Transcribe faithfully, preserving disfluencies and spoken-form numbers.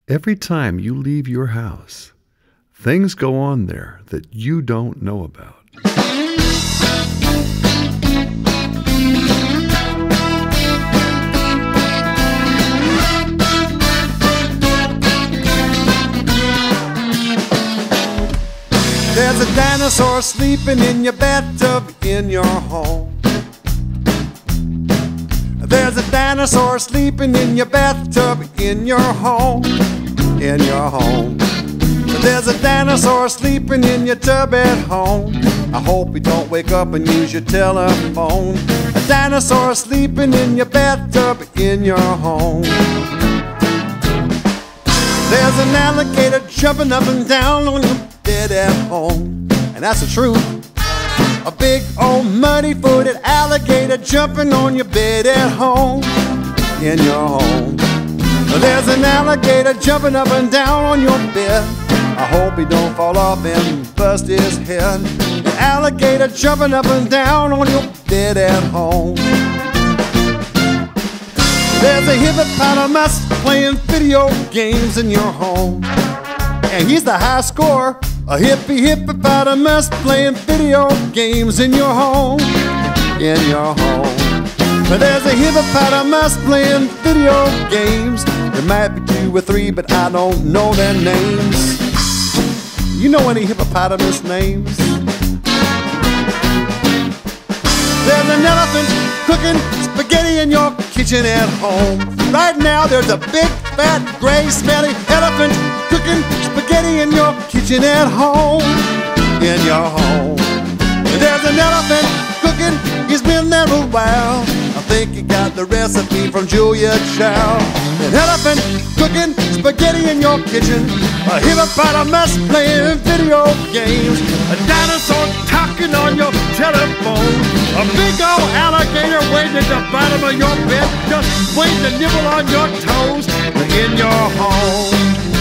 Every time you leave your house, things go on there that you don't know about. There's a dinosaur sleeping in your bathtub in your home. There's a dinosaur sleeping in your bathtub in your home, in your home. There's a dinosaur sleeping in your tub at home. I hope you don't wake up and use your telephone. A dinosaur sleeping in your bathtub in your home. There's an alligator jumping up and down on your bed at home, and that's the truth. A big old muddy-footed alligator jumping on your bed at home, in your home. There's an alligator jumping up and down on your bed. I hope he don't fall off and bust his head. The alligator jumping up and down on your bed at home. There's a hippopotamus playing video games in your home, and he's the high scorer. A hippie hippopotamus playing video games in your home, in your home. But there's a hippopotamus playing video games. There might be two or three, but I don't know their names. You know any hippopotamus names? There's an elephant cooking spaghetti in your kitchen at home. Right now there's a big, fat, gray, smelly elephant cooking spaghetti in your kitchen at home, in your home. There's an elephant cooking, he's been there a while. I think he got the recipe from Julia Child. An elephant cooking spaghetti in your kitchen, a hippopotamus playing video games, a dinosaur talking on your telephone, a big old alligator waiting at the bottom of your bed, just waiting to nibble on your toes in your home.